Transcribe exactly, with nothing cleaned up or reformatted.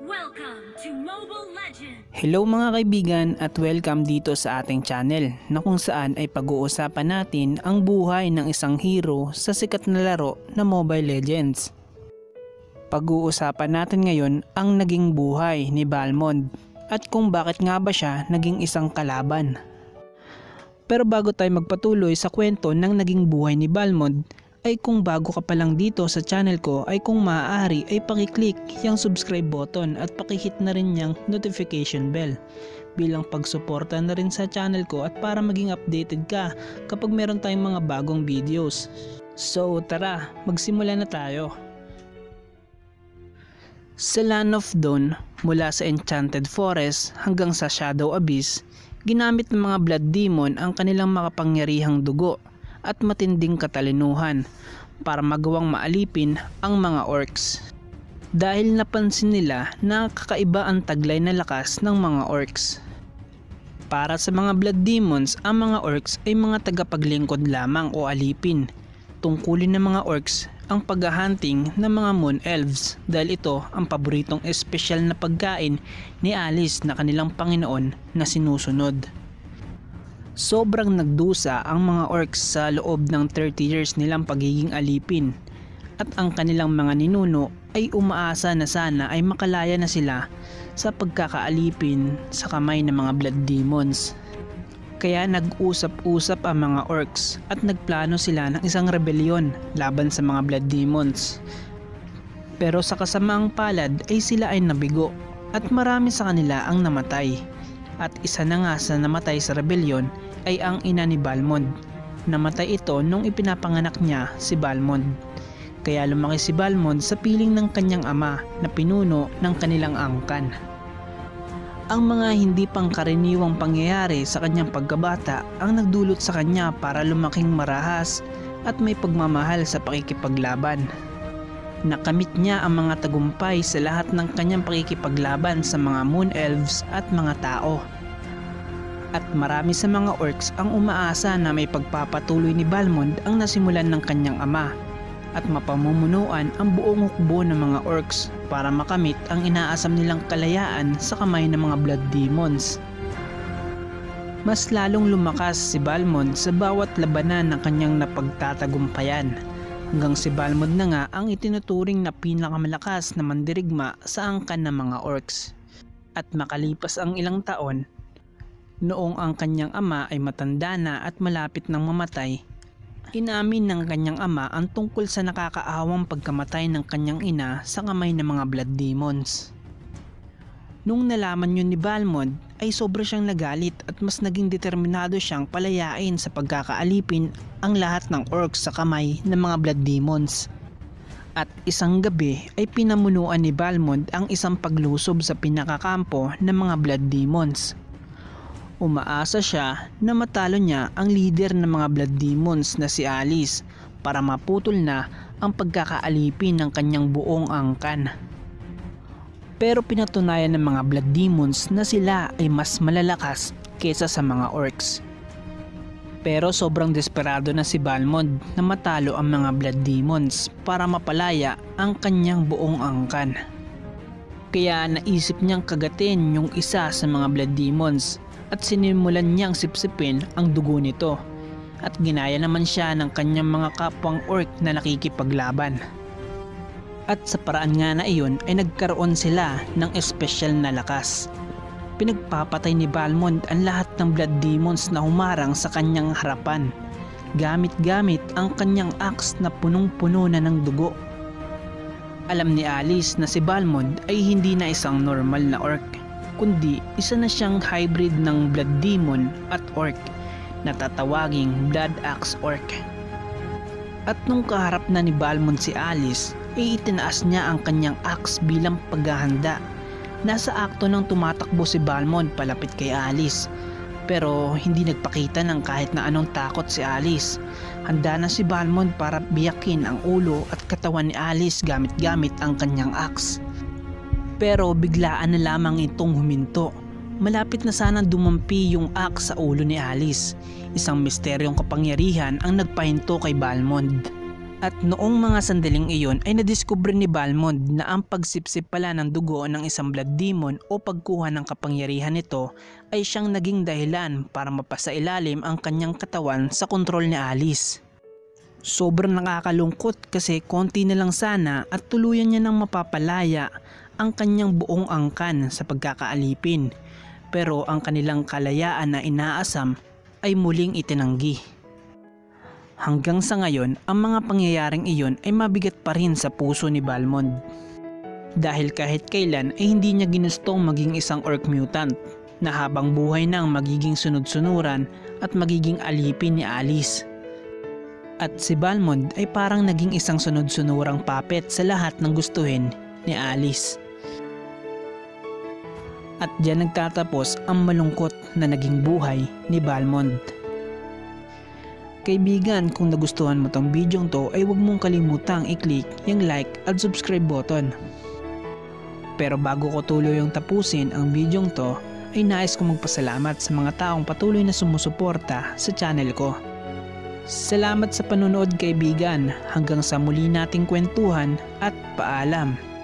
Welcome to Mobile Legends! Hello mga kaibigan at welcome dito sa ating channel na kung saan ay pag-uusapan natin ang buhay ng isang hero sa sikat na laro na Mobile Legends. Pag-uusapan natin ngayon ang naging buhay ni Balmond at kung bakit nga ba siya naging isang kalaban. Pero bago tayo magpatuloy sa kwento ng naging buhay ni Balmond, ay kung bago ka pa lang dito sa channel ko ay kung maaari ay pakiclick yung subscribe button at pakihit na rin yung notification bell bilang pagsuporta na rin sa channel ko at para maging updated ka kapag meron tayong mga bagong videos. So tara, magsimula na tayo. Sa Land of Dawn, mula sa Enchanted Forest hanggang sa Shadow Abyss, ginamit ng mga Blood Demon ang kanilang makapangyarihang dugo at matinding katalinuhan para magawang maalipin ang mga orcs. Dahil napansin nila na kakaiba ang taglay na lakas ng mga orcs. Para sa mga Blood Demons, ang mga orcs ay mga tagapaglingkod lamang o alipin. Tungkulin ng mga orcs ang paghahunting ng mga Moon Elves dahil ito ang paboritong espesyal na pagkain ni Alice na kanilang Panginoon na sinusunod. Sobrang nagdusa ang mga orcs sa loob ng thirty years nilang pagiging alipin at ang kanilang mga ninuno ay umaasa na sana ay makalaya na sila sa pagkakaalipin sa kamay ng mga Blood Demons. Kaya nag-usap-usap ang mga orcs at nagplano sila ng isang rebelyon laban sa mga Blood Demons. Pero sa kasamaang palad ay sila ay nabigo at marami sa kanila ang namatay. At isa na nga sa namatay sa rebelyon ay ang ina ni Balmond. Namatay ito nung ipinapanganak niya si Balmond. Kaya lumaki si Balmond sa piling ng kanyang ama na pinuno ng kanilang angkan. Ang mga hindi pangkaraniwang pangyayari sa kanyang pagkabata ang nagdulot sa kanya para lumaking marahas at may pagmamahal sa pakikipaglaban. Nakamit niya ang mga tagumpay sa lahat ng kanyang pakikipaglaban sa mga Moon Elves at mga tao. At marami sa mga orcs ang umaasa na may pagpapatuloy ni Balmond ang nasimulan ng kanyang ama at mapamumunuan ang buong hukbo ng mga orcs para makamit ang inaasam nilang kalayaan sa kamay ng mga Blood Demons. Mas lalong lumakas si Balmond sa bawat labanan ng kanyang napagtatagumpayan. Hanggang si Balmond na nga ang itinuturing na pinakamalakas na mandirigma sa angkan ng mga orcs. At makalipas ang ilang taon, noong ang kanyang ama ay matanda na at malapit ng mamatay, inamin ng kanyang ama ang tungkol sa nakakaawang pagkamatay ng kanyang ina sa kamay ng mga Blood Demons. Nung nalaman yun ni Balmond ay sobra siyang nagalit at mas naging determinado siyang palayain sa pagkakaalipin ang lahat ng orcs sa kamay ng mga Blood Demons. At isang gabi ay pinamunuan ni Balmond ang isang paglusob sa pinakakampo ng mga Blood Demons. Umaasa siya na matalo niya ang leader ng mga Blood Demons na si Alice para maputol na ang pagkakaalipin ng kanyang buong angkan. Pero pinatunayan ng mga Blood Demons na sila ay mas malalakas kaysa sa mga orcs. Pero sobrang desperado na si Balmond na matalo ang mga Blood Demons para mapalaya ang kanyang buong angkan. Kaya naisip niyang kagatin yung isa sa mga Blood Demons at sinimulan niyang sipsipin ang dugo nito. At ginaya naman siya ng kanyang mga kapwang orc na nakikipaglaban. At sa paraan nga na iyon ay nagkaroon sila ng espesyal na lakas. Pinagpapatay ni Balmond ang lahat ng Blood Demons na humarang sa kanyang harapan. Gamit-gamit ang kanyang axe na punong-puno na ng dugo. Alam ni Alice na si Balmond ay hindi na isang normal na orc, kundi isa na siyang hybrid ng Blood Demon at orc na tatawaging Blood Axe Orc. At nung kaharap na ni Balmond si Alice, ay itinaas niya ang kanyang axe bilang paghahanda. Nasa akto nang tumatakbo si Balmond palapit kay Alice, pero hindi nagpakita ng kahit na anong takot si Alice. Handa na si Balmond para biyakin ang ulo at katawan ni Alice gamit-gamit ang kanyang axe. Pero biglaan na lamang itong huminto. Malapit na sana dumampi yung axe sa ulo ni Alice. Isang misteryong kapangyarihan ang nagpahinto kay Balmond. At noong mga sandaling iyon ay nadiskubre ni Balmond na ang pagsipsip pala ng dugo ng isang blood demon o pagkuha ng kapangyarihan nito ay siyang naging dahilan para mapasailalim ang kanyang katawan sa kontrol ni Alice. Sobrang nakakalungkot kasi konti na lang sana at tuluyan niya nang mapapalaya ang kanyang buong angkan sa pagkakaalipin, pero ang kanilang kalayaan na inaasam ay muling itinanggi. Hanggang sa ngayon, ang mga pangyayaring iyon ay mabigat pa rin sa puso ni Balmond. Dahil kahit kailan ay hindi niya ginustong maging isang orc mutant na habang buhay nang magiging sunod-sunuran at magiging alipin ni Alice. At si Balmond ay parang naging isang sunod-sunurang puppet sa lahat ng gustuhin ni Alice. At diyan nagtatapos ang malungkot na naging buhay ni Balmond. Kaibigan, kung nagustuhan mo tong video to ay huwag mong kalimutang i-click yung like at subscribe button. Pero bago ko tuloy yung tapusin ang video to ay nais kong magpasalamat sa mga taong patuloy na sumusuporta sa channel ko. Salamat sa panonood kaibigan, hanggang sa muli nating kwentuhan at paalam.